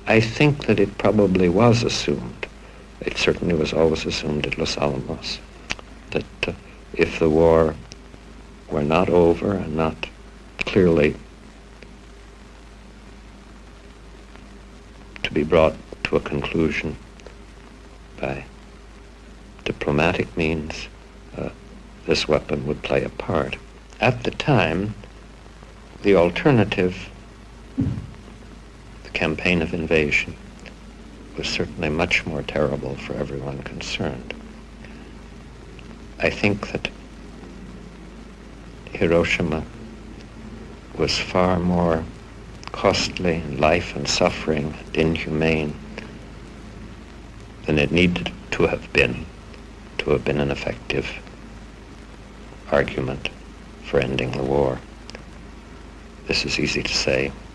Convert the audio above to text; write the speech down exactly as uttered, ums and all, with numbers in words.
I think that it probably was assumed, it certainly was always assumed at Los Alamos, that uh, if the war were not over and not clearly to be brought to a conclusion by diplomatic means, uh, this weapon would play a part. At the time, the alternative, the campaign of invasion, was certainly much more terrible for everyone concerned. I think that Hiroshima was far more costly in life and suffering and inhumane than it needed to have been to have been an effective argument for ending the war. This is easy to say.